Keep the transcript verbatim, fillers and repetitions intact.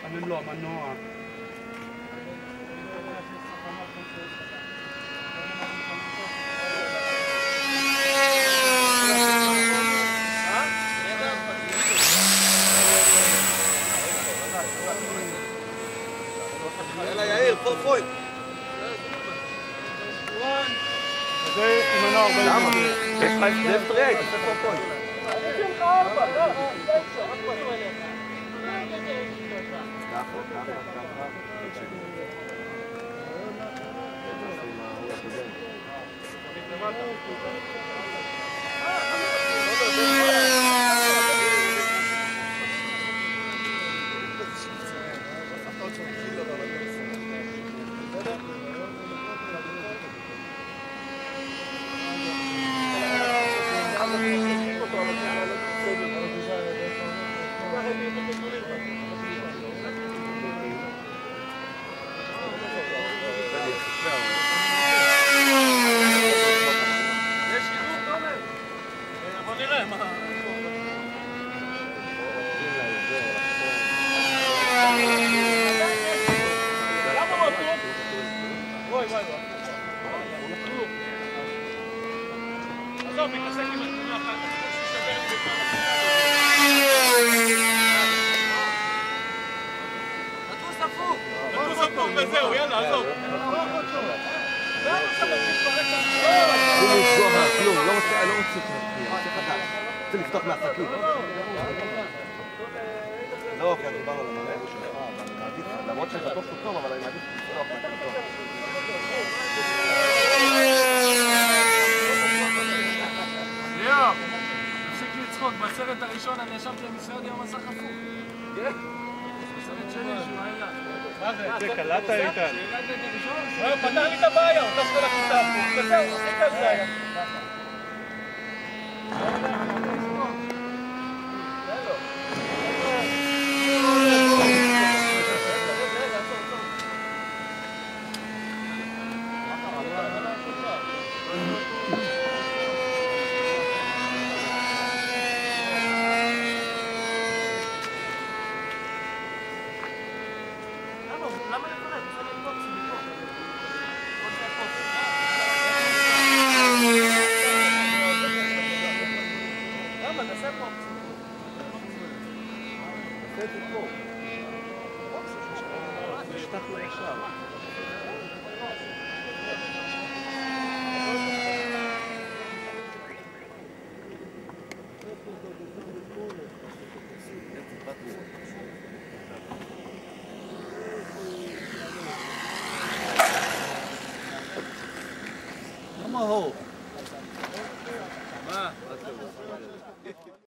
מחמם לו המנוע. יאללה יאיר, פור פוי. זה עם מנוע ארבעים. למה? יש לך לפט רייט, תעשה פור פוי. יש לך ארבע, לא, עזוב, מתעסק עם התמונה אחת, שישבר לי בפעם אחת. נטוס דפוק! נטוס דפוק וזהו, יאללה, עזוב. לא לפגוע, כלום, לא רוצה, לא רוצה כלום, רוצה חדש. רוצה לפתוח מהעסקים. לא, כי דיברנו על המנהל שלך, אבל אני מעדיף, למרות שאני בטוח שהוא טוב, אבל אני מעדיף לפתוח מהעסקים. ליאור, תפסיק לצחוק, בסרט הראשון אני ישבתי במשרד עם המסך הפוך. כן? בסרט שלי שהוא היה. מה זה? זה קלטת איתן. הוא פתר לי את הבעיה, הוא טס כל הכיתה הפוך. וזהו, עשית את זה היה. למה לפרק? זה לא יבוא סיביבור. עוד זה פה. למה? נעשה פה. נעשה את זה פה. נשטח לו ישר. למה הוא? מה?